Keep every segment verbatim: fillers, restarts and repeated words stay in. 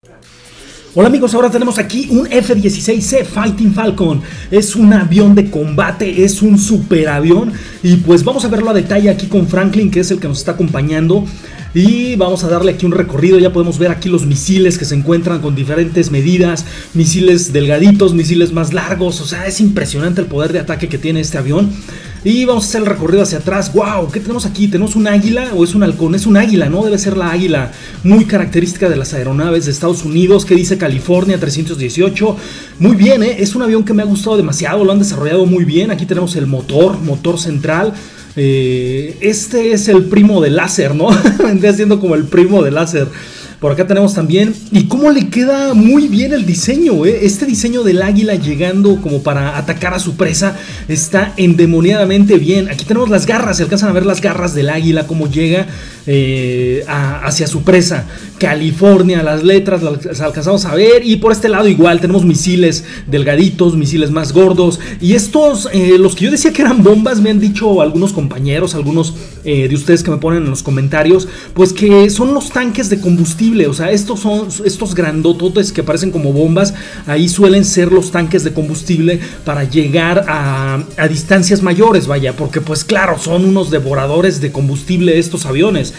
Hola amigos, ahora tenemos aquí un F dieciséis C Fighting Falcon. Es un avión de combate, es un superavión. Y pues vamos a verlo a detalle aquí con Franklin, que es el que nos está acompañando. Y vamos a darle aquí un recorrido. Ya podemos ver aquí los misiles que se encuentran con diferentes medidas. Misiles delgaditos, misiles más largos. O sea, es impresionante el poder de ataque que tiene este avión. Y vamos a hacer el recorrido hacia atrás. ¡Wow! ¿Qué tenemos aquí? ¿Tenemos un águila o es un halcón? Es un águila, ¿no? Debe ser la águila muy característica de las aeronaves de Estados Unidos, que dice California trescientos dieciocho. Muy bien, ¿eh? Es un avión que me ha gustado demasiado, lo han desarrollado muy bien. Aquí tenemos el motor, motor central. Eh, este es el primo del láser, ¿no? Vendría siendo como el primo del láser. Por acá tenemos también, y cómo le queda muy bien el diseño, ¿eh? Este diseño del águila llegando como para atacar a su presa está endemoniadamente bien. Aquí tenemos las garras, se alcanzan a ver las garras del águila, cómo llega eh, a, hacia su presa. California, las letras las alcanzamos a ver, y por este lado igual tenemos misiles delgaditos, misiles más gordos. Y estos, eh, los que yo decía que eran bombas, me han dicho algunos compañeros, algunos eh, de ustedes que me ponen en los comentarios, pues que son los tanques de combustible. O sea, estos son estos grandototes que parecen como bombas. Ahí suelen ser los tanques de combustible para llegar a, a distancias mayores, vaya, porque pues claro, son unos devoradores de combustible estos aviones.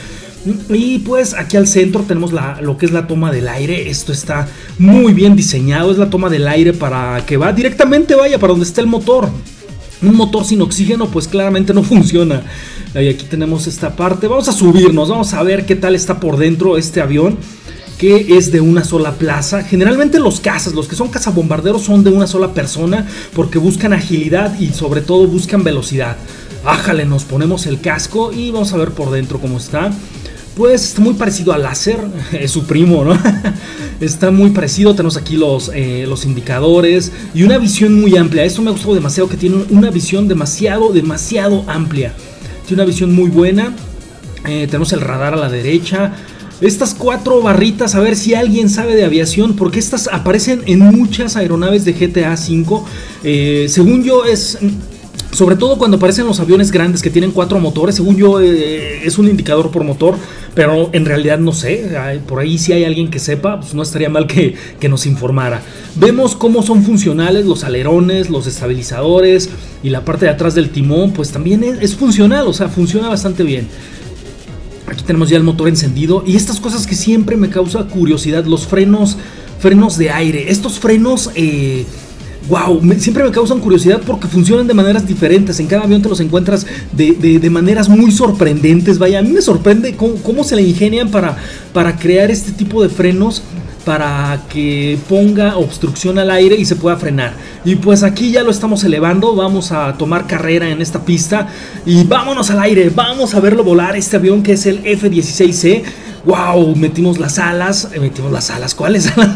Y pues aquí al centro tenemos la, lo que es la toma del aire. Esto está muy bien diseñado. Es la toma del aire para que va directamente, vaya, para donde está el motor. Un motor sin oxígeno pues claramente no funciona. Y aquí tenemos esta parte. Vamos a subirnos, vamos a ver qué tal está por dentro este avión, que es de una sola plaza. Generalmente los cazas, los que son cazabombarderos, son de una sola persona porque buscan agilidad y sobre todo buscan velocidad. Ájale, nos ponemos el casco y vamos a ver por dentro cómo está. Pues está muy parecido al láser, es su primo, ¿no? Está muy parecido, tenemos aquí los, eh, los indicadores y una visión muy amplia. Esto me ha gustado demasiado, que tiene una visión demasiado, demasiado amplia. Tiene una visión muy buena. eh, Tenemos el radar a la derecha. Estas cuatro barritas, a ver si alguien sabe de aviación, porque estas aparecen en muchas aeronaves de G T A cinco. eh, Según yo es... Sobre todo cuando aparecen los aviones grandes que tienen cuatro motores, según yo eh, es un indicador por motor, pero en realidad no sé, por ahí si hay alguien que sepa, pues no estaría mal que, que nos informara. Vemos cómo son funcionales los alerones, los estabilizadores y la parte de atrás del timón, pues también es, es funcional, o sea, funciona bastante bien. Aquí tenemos ya el motor encendido y estas cosas que siempre me causa curiosidad, los frenos, frenos de aire, estos frenos... Eh, Wow, me, siempre me causan curiosidad porque funcionan de maneras diferentes. En cada avión te los encuentras de, de, de maneras muy sorprendentes. Vaya, a mí me sorprende cómo, cómo se le ingenian para, para crear este tipo de frenos, para que ponga obstrucción al aire y se pueda frenar. Y pues aquí ya lo estamos elevando. Vamos a tomar carrera en esta pista y vámonos al aire. Vamos a verlo volar, este avión que es el F dieciséis C. Wow, metimos las alas. Metimos las alas, ¿cuáles alas?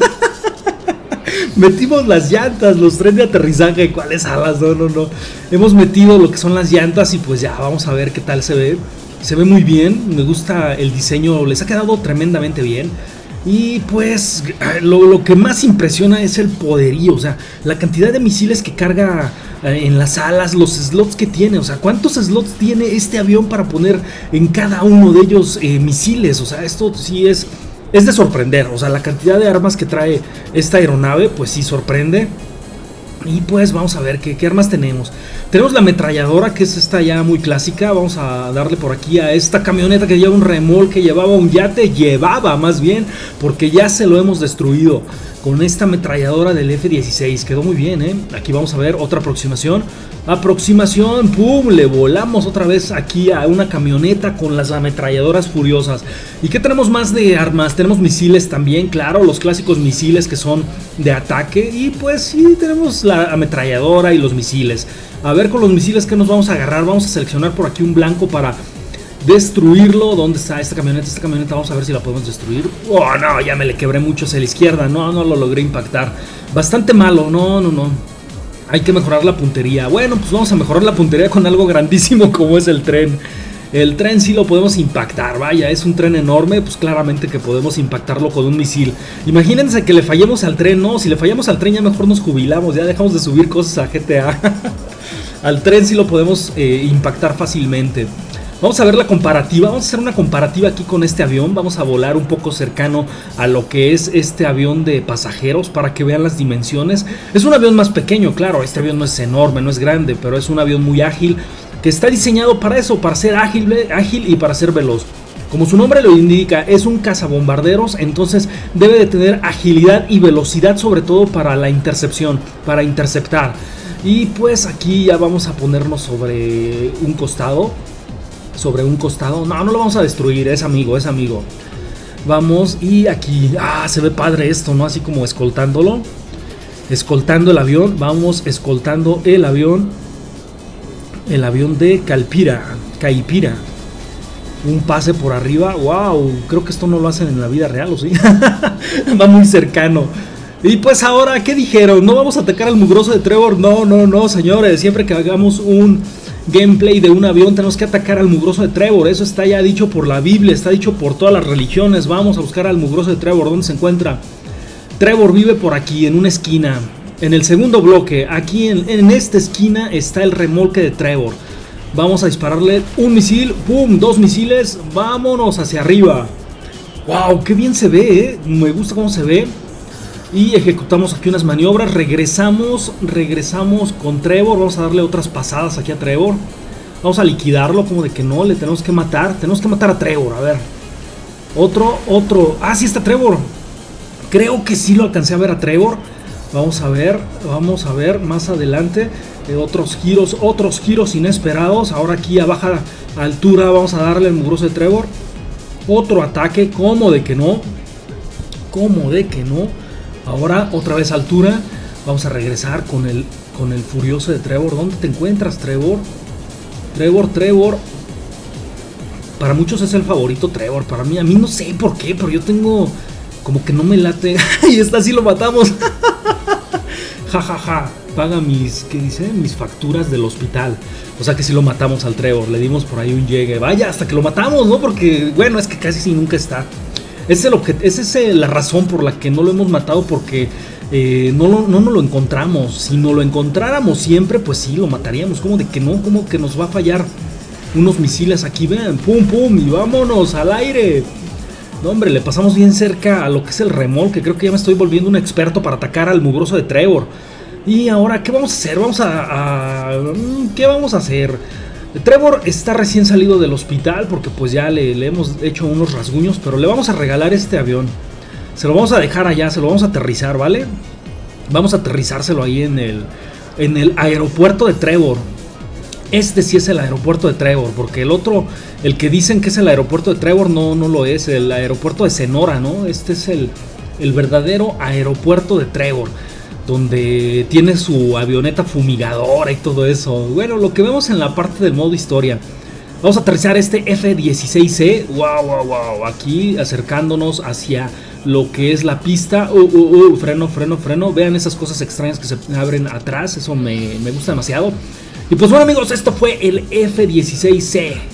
Metimos las llantas, los trenes de aterrizaje. ¿Cuáles alas? No, no, no. Hemos metido lo que son las llantas y pues ya vamos a ver qué tal se ve. Se ve muy bien, me gusta el diseño, les ha quedado tremendamente bien. Y pues lo, lo que más impresiona es el poderío, o sea, la cantidad de misiles que carga en las alas, los slots que tiene. O sea, ¿cuántos slots tiene este avión para poner en cada uno de ellos eh, misiles? O sea, esto sí es... Es de sorprender, o sea, la cantidad de armas que trae esta aeronave, pues sí sorprende. Y pues vamos a ver qué, qué armas tenemos. Tenemos la ametralladora, que es esta ya muy clásica. Vamos a darle por aquí a esta camioneta que lleva un remolque, llevaba un yate, llevaba más bien, porque ya se lo hemos destruido con esta ametralladora del F dieciséis. Quedó muy bien, ¿eh? Aquí vamos a ver otra aproximación. Aproximación, pum, le volamos otra vez aquí a una camioneta con las ametralladoras furiosas. ¿Y qué tenemos más de armas? Tenemos misiles también, claro, los clásicos misiles que son de ataque. Y pues sí, tenemos la ametralladora y los misiles. A ver con los misiles que nos vamos a agarrar. Vamos a seleccionar por aquí un blanco para destruirlo. ¿Dónde está esta camioneta? Esta camioneta vamos a ver si la podemos destruir. Oh no, ya me le quebré mucho hacia la izquierda. No, no lo logré impactar. Bastante malo, no, no, no. Hay que mejorar la puntería. Bueno, pues vamos a mejorar la puntería con algo grandísimo como es el tren. El tren sí lo podemos impactar, vaya, es un tren enorme, pues claramente que podemos impactarlo con un misil. Imagínense que le fallemos al tren, no, si le fallamos al tren ya mejor nos jubilamos, ya dejamos de subir cosas a G T A. Al tren sí lo podemos eh, impactar fácilmente. Vamos a ver la comparativa, vamos a hacer una comparativa aquí con este avión. Vamos a volar un poco cercano a lo que es este avión de pasajeros para que vean las dimensiones. Es un avión más pequeño, claro, este avión no es enorme, no es grande, pero es un avión muy ágil que está diseñado para eso, para ser ágil, ágil y para ser veloz. Como su nombre lo indica, es un cazabombarderos, entonces debe de tener agilidad y velocidad, sobre todo para la intercepción, para interceptar. Y pues aquí ya vamos a ponernos sobre un costado. Sobre un costado. No, no lo vamos a destruir, es amigo, es amigo. Vamos y aquí. Ah, se ve padre esto, ¿no? Así como escoltándolo. Escoltando el avión. Vamos escoltando el avión. El avión de Calpira. Caipira. Un pase por arriba. Wow, creo que esto no lo hacen en la vida real, ¿o sí? Va muy cercano. Y pues ahora, ¿qué dijeron? ¿No vamos a atacar al mugroso de Trevor? No, no, no, señores. Siempre que hagamos un gameplay de un avión tenemos que atacar al mugroso de Trevor. Eso está ya dicho por la Biblia, está dicho por todas las religiones. Vamos a buscar al mugroso de Trevor. ¿Dónde se encuentra? Trevor vive por aquí, en una esquina. En el segundo bloque, aquí en, en esta esquina está el remolque de Trevor. Vamos a dispararle un misil. ¡Pum! Dos misiles. Vámonos hacia arriba. ¡Wow! ¡Qué bien se ve! ¿eh? Me gusta cómo se ve. Y ejecutamos aquí unas maniobras. Regresamos, regresamos con Trevor. Vamos a darle otras pasadas aquí a Trevor. Vamos a liquidarlo, como de que no, le tenemos que matar. Tenemos que matar a Trevor, a ver. Otro, otro. Ah, sí está Trevor. Creo que sí lo alcancé a ver a Trevor. Vamos a ver, vamos a ver más adelante. Eh, otros giros, otros giros inesperados. Ahora aquí a baja altura vamos a darle al mugroso de Trevor. Otro ataque, como de que no. Como de que no. Ahora otra vez altura. Vamos a regresar con el, con el furioso de Trevor. ¿Dónde te encuentras, Trevor? Trevor, Trevor. Para muchos es el favorito Trevor. Para mí, a mí no sé por qué, pero yo tengo como que no me late. Y esta sí lo matamos. Ja, ja, ja. Paga mis, ¿qué dice? Mis facturas del hospital. O sea que si lo matamos al Trevor. Le dimos por ahí un llegue. Vaya, hasta que lo matamos, ¿no? Porque, bueno, es que casi sí nunca está. Esa es, es la razón por la que no lo hemos matado, porque eh, no, lo, no nos lo encontramos. Si no lo encontráramos siempre, pues sí, lo mataríamos. Como de que no, como que nos va a fallar unos misiles aquí, vean, pum, pum, y vámonos al aire. No, hombre, le pasamos bien cerca a lo que es el remolque. Creo que ya me estoy volviendo un experto para atacar al mugroso de Trevor. Y ahora, ¿qué vamos a hacer? Vamos a... a ¿Qué vamos a hacer? Trevor está recién salido del hospital porque pues ya le, le hemos hecho unos rasguños, pero le vamos a regalar este avión. Se lo vamos a dejar allá, se lo vamos a aterrizar, ¿vale? Vamos a aterrizárselo ahí en el, en el aeropuerto de Trevor. Este sí es el aeropuerto de Trevor, porque el otro, el que dicen que es el aeropuerto de Trevor, no, no lo es. El aeropuerto de Sonora, ¿no? Este es el, el verdadero aeropuerto de Trevor, donde tiene su avioneta fumigadora y todo eso. Bueno, lo que vemos en la parte del modo historia. Vamos a aterrizar este F dieciséis C. Wow, wow, wow. Aquí acercándonos hacia lo que es la pista. Uh, uh, uh, freno, freno, freno. Vean esas cosas extrañas que se abren atrás. Eso me, me gusta demasiado. Y pues bueno, amigos, esto fue el F dieciséis C.